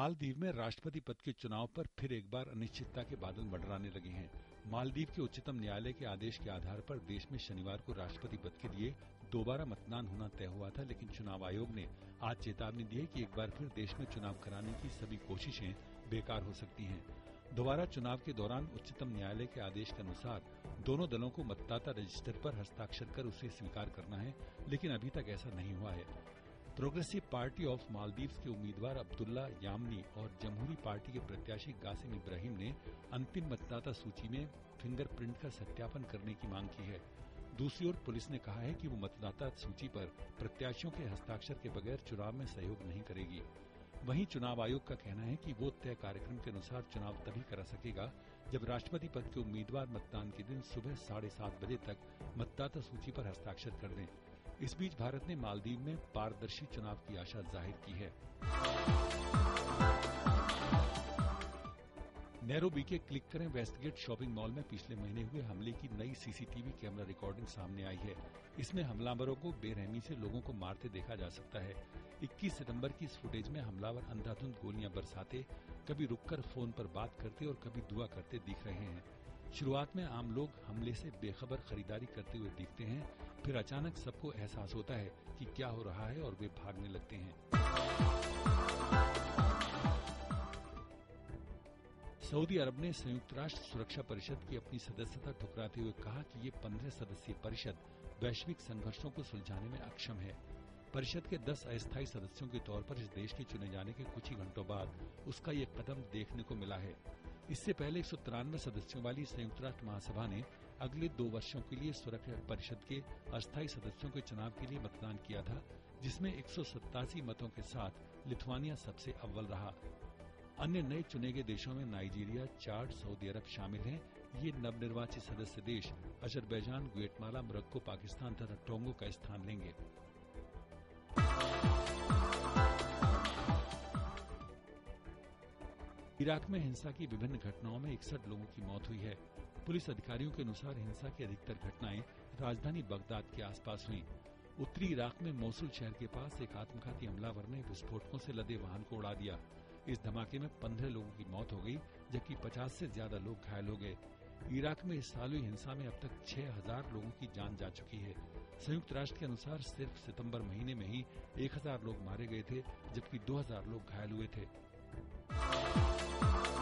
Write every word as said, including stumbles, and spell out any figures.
मालदीव में राष्ट्रपति पद के चुनाव पर फिर एक बार अनिश्चितता के बादल मंडराने लगे हैं। मालदीव के उच्चतम न्यायालय के आदेश के आधार पर देश में शनिवार को राष्ट्रपति पद के लिए दोबारा मतदान होना तय हुआ था, लेकिन चुनाव आयोग ने आज चेतावनी दी है कि एक बार फिर देश में चुनाव कराने की सभी कोशिशें बेकार हो सकती हैं। दोबारा चुनाव के दौरान उच्चतम न्यायालय के आदेश के अनुसार दोनों दलों को मतदाता रजिस्टर पर हस्ताक्षर कर उसे स्वीकार करना है, लेकिन अभी तक ऐसा नहीं हुआ है। प्रोग्रेसिव पार्टी ऑफ मालदीव्स के उम्मीदवार अब्दुल्ला यामनी और जमहूरी पार्टी के प्रत्याशी कासिम इब्राहिम ने अंतिम मतदाता सूची में फिंगरप्रिंट का सत्यापन करने की मांग की है। दूसरी ओर पुलिस ने कहा है कि वो मतदाता सूची पर प्रत्याशियों के हस्ताक्षर के बगैर चुनाव में सहयोग नहीं करेगी। वहीं चुनाव आयोग का कहना है कि वो तय कार्यक्रम के अनुसार चुनाव तभी करा सकेगा जब राष्ट्रपति पद के उम्मीदवार मतदान के दिन सुबह साढ़े सात बजे तक मतदाता सूची पर हस्ताक्षर कर दें। इस बीच भारत ने मालदीव में पारदर्शी चुनाव की आशा जाहिर की है। नैरोबी के क्लिक करें वेस्टगेट शॉपिंग मॉल में पिछले महीने हुए हमले की नई सीसीटीवी कैमरा रिकॉर्डिंग सामने आई है। इसमें हमलावरों को बेरहमी से लोगों को मारते देखा जा सकता है। इक्कीस सितंबर की इस फुटेज में हमलावर अंधाधुंध गोलियां बरसाते, कभी रुककर फोन पर बात करते और कभी दुआ करते दिख रहे हैं। शुरुआत में आम लोग हमले से बेखबर खरीदारी करते हुए दिखते हैं, फिर अचानक सबको एहसास होता है कि क्या हो रहा है और वे भागने लगते हैं। सऊदी अरब ने संयुक्त राष्ट्र सुरक्षा परिषद की अपनी सदस्यता ठुकराते हुए कहा कि ये पंद्रह सदस्यीय परिषद वैश्विक संघर्षों को सुलझाने में अक्षम है। परिषद के दस अस्थायी सदस्यों के तौर पर इस देश के चुने जाने के कुछ ही घंटों बाद उसका ये कदम देखने को मिला है। इससे पहले एक सौ तिरानवे सदस्यों वाली संयुक्त राष्ट्र महासभा ने अगले दो वर्षों के लिए सुरक्षा परिषद के अस्थायी सदस्यों के चुनाव के लिए मतदान किया था, जिसमें एक सौ सत्तासी मतों के साथ लिथुआनिया सबसे अव्वल रहा। अन्य नए चुने गए देशों में नाइजीरिया, चाड, सऊदी अरब शामिल हैं। ये नवनिर्वाचित सदस्य देश अजरबैजान, ग्वेटमाला, मोरक्को, पाकिस्तान तथा टोंगो का स्थान लेंगे। इराक में हिंसा की विभिन्न घटनाओं में इकसठ लोगों की मौत हुई है। पुलिस अधिकारियों के अनुसार हिंसा की अधिकतर घटनाएं राजधानी बगदाद के आसपास हुई। उत्तरी इराक में मोसुल शहर के पास एक आत्मघाती हमलावर ने विस्फोटकों से लदे वाहन को उड़ा दिया। इस धमाके में पंद्रह लोगों की मौत हो गई, जबकि पचास से ज्यादा लोग घायल हो गए। इराक में इस साल हुई हिंसा में अब तक छह हजार लोगों की जान जा चुकी है। संयुक्त राष्ट्र के अनुसार सिर्फ सितंबर महीने में ही एक हजार लोग मारे गए थे, जबकि दो हजार लोग घायल हुए थे।